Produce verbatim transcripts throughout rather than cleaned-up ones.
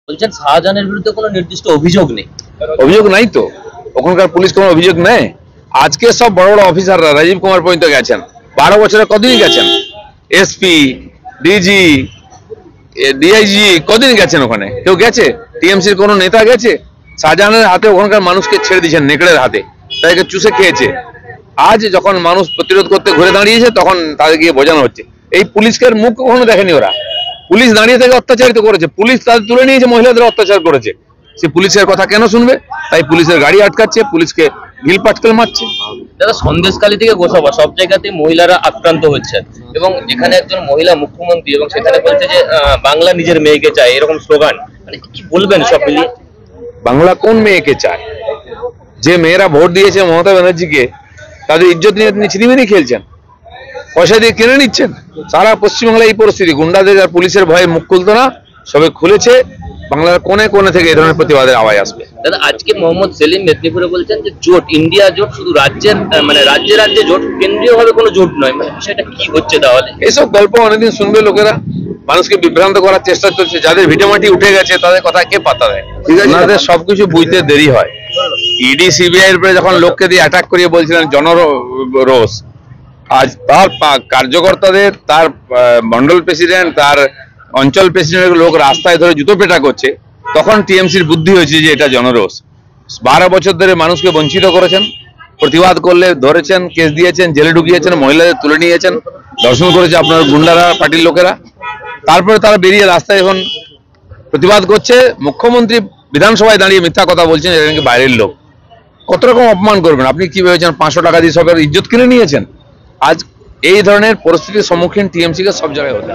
বলছেন শাহজাহানের বিরুদ্ধে কোনো নির্দিষ্ট অভিযোগ নেই। অভিযোগ নাই তো, ওখানকার পুলিশ কোনো অভিযোগ নেই। আজকে সব বড় বড় অফিসাররা রাজীব কুমার পর্যন্ত গেছেন, বারো বছরে কদিনই গেছেন। এসপি, ডিজি, ডিআইজি কদিন গেছেন ওখানে? কেউ গেছে? টিএমসির কোনো নেতা গেছে? শাহজাহানের হাতে ওখানকার মানুষকে ছেড়ে দিয়েছেন, নেকড়ের হাতে, তাদেরকে চুষে খেয়েছে। আজ যখন মানুষ প্রতিরোধ করতে ঘুরে দাঁড়িয়েছে তখন তাদের গিয়ে বোঝানো হচ্ছে। এই পুলিশকে মুখ কখনো দেখেনি ওরা। পুলিশ দাঁড়িয়ে থেকে অত্যাচারিত করেছে, পুলিশ তাদের তুলে নিয়েছে, মহিলাদের অত্যাচার করেছে। সে পুলিশের কথা কেন শুনবে? তাই পুলিশের গাড়ি আটকাচ্ছে, পুলিশকে ঢিল পাটকেল মারছে। দাদা, সন্দেশখালী থেকে গোসাবা সব জায়গাতে মহিলারা আক্রান্ত হচ্ছে, এবং যেখানে একজন মহিলা মুখ্যমন্ত্রী এবং সেখানে বলছে যে বাংলা নিজের মেয়েকে চায়, এরকম স্লোগান, মানে কি বলবেন সব মিলিয়ে? বাংলা কোন মেয়েকে চায়? যে মেয়েরা ভোট দিয়েছে মমতা ব্যানার্জিকে, তাদের ইজ্জত নিয়ে আপনি ছিনিমিনি খেলছেন, পয়সা দিয়ে কিনে নিচ্ছেন। সারা পশ্চিমবাংলায় এই পরিস্থিতি, গুন্ডাদের আর পুলিশের ভয়ে মুখ খুলতো না, সবে খুলেছে। বাংলার কোনে কোনে থেকে এই ধরনের প্রতিবাদের আওয়াজ আসবে। দাদা, আজকে মোহাম্মদ সেলিম মেদিনীপুরে বলছেন যে জোট ইন্ডিয়া জোট শুধু রাজ্যের, মানে রাজ্যে রাজ্যে জোট, কেন্দ্রীয় ভাবে কোনো জোট নয়। মানে বিষয়টা কি হচ্ছে তাহলে? এইসব গল্প অনেকদিন শুনবে লোকেরা, মানুষকে বিভ্রান্ত করার চেষ্টা চলছে। যাদের ভিটেমাটি উঠে গেছে তাদের কথা কে পাত্তা দেয়? ঠিক আছে, আপনাদের সবকিছু বুঝতে দেরি হয়। ইডি সিবিআই এর উপরে যখন লোককে দিয়ে অ্যাটাক করিয়ে বলছিলেন জনরোষ, আজ তার কার্যকর্তাদের, তার মন্ডল প্রেসিডেন্ট, তার অঞ্চল প্রেসিডেন্টের লোক রাস্তায় ধরে জুতো পেটা করছে, তখন টিএমসির বুদ্ধি হয়েছে যে এটা জনরোষ। বারো বছর ধরে মানুষকে বঞ্চিত করেছেন, প্রতিবাদ করলে ধরেছেন, কেস দিয়েছেন, জেলে ঢুকিয়েছেন, মহিলাদের তুলে নিয়েছেন, দর্শন করেছে আপনার গুন্ডারা, পার্টির লোকেরা। তারপরে তারা বেরিয়ে রাস্তায় এখন প্রতিবাদ করছে। মুখ্যমন্ত্রী বিধানসভায় দাঁড়িয়ে মিথ্যা কথা বলছেন, এটা নাকি বাইরের লোক। কত রকম অপমান করবেন? আপনি কি ভেবেছেন পাঁচশো টাকা দিয়ে সবের ইজ্জত কিনে নিয়েছেন? আজ এই ধরনের পরিস্থিতির সম্মুখীন টিএমসি কে সব জায়গায় হতে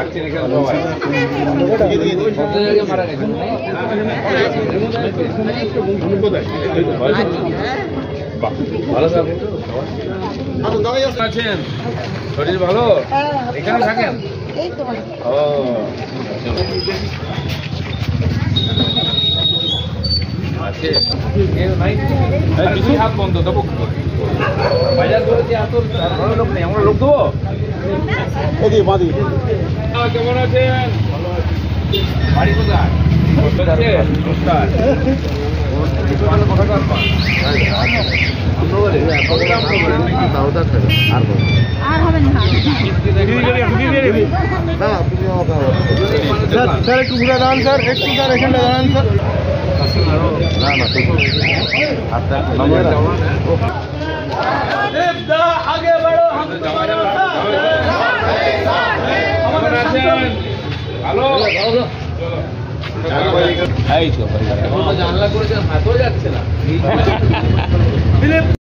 শরীর ভালো? এখানে থাকেন? হাত বন্ধ দেবো, বাজার করেছি, এত লোক নেই, আমরা লোক দেবো। কেমন আছেন? বাড়ি কোথায়? স্যার একটু ঘুরে দাঁড়ান স্যার, একটু স্যার এখানে দাঁড়ান স্যার। আগে বাড়ো, ভালো জানলা করেছেন, হাতও যাচ্ছে না।